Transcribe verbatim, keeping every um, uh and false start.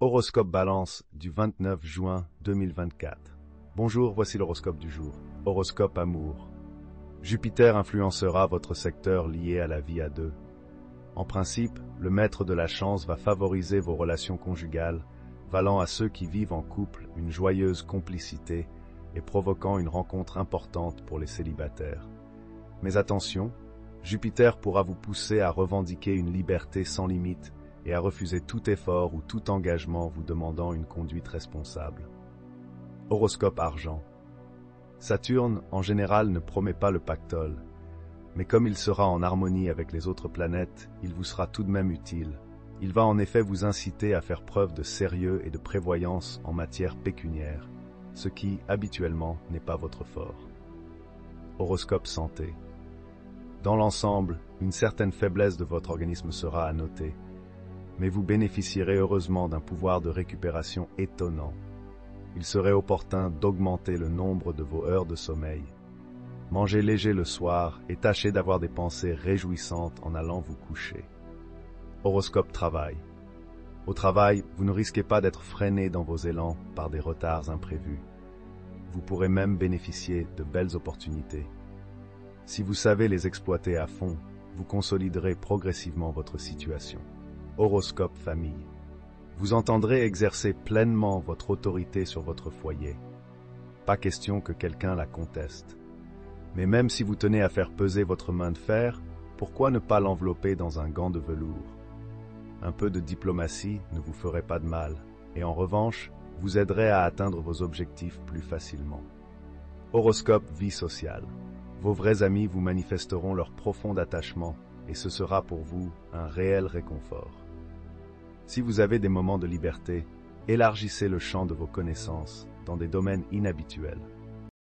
Horoscope Balance du vingt-neuf juin deux mille vingt-quatre. Bonjour, voici l'horoscope du jour. Horoscope Amour. Jupiter influencera votre secteur lié à la vie à deux. En principe, le maître de la chance va favoriser vos relations conjugales, valant à ceux qui vivent en couple une joyeuse complicité et provoquant une rencontre importante pour les célibataires. Mais attention, Jupiter pourra vous pousser à revendiquer une liberté sans limite et à refuser tout effort ou tout engagement vous demandant une conduite responsable. Horoscope Argent. Saturne, en général, ne promet pas le pactole, mais comme il sera en harmonie avec les autres planètes, il vous sera tout de même utile. Il va en effet vous inciter à faire preuve de sérieux et de prévoyance en matière pécuniaire, ce qui, habituellement, n'est pas votre fort. Horoscope Santé. Dans l'ensemble, une certaine faiblesse de votre organisme sera à noter, mais vous bénéficierez heureusement d'un pouvoir de récupération étonnant. Il serait opportun d'augmenter le nombre de vos heures de sommeil. Mangez léger le soir et tâchez d'avoir des pensées réjouissantes en allant vous coucher. Horoscope Travail. Au travail, vous ne risquez pas d'être freiné dans vos élans par des retards imprévus. Vous pourrez même bénéficier de belles opportunités. Si vous savez les exploiter à fond, vous consoliderez progressivement votre situation. Horoscope Famille. Vous entendrez exercer pleinement votre autorité sur votre foyer. Pas question que quelqu'un la conteste. Mais même si vous tenez à faire peser votre main de fer, pourquoi ne pas l'envelopper dans un gant de velours? Un peu de diplomatie ne vous ferait pas de mal, et en revanche, vous aiderait à atteindre vos objectifs plus facilement. Horoscope Vie sociale. Vos vrais amis vous manifesteront leur profond attachement, et ce sera pour vous un réel réconfort. Si vous avez des moments de liberté, élargissez le champ de vos connaissances dans des domaines inhabituels.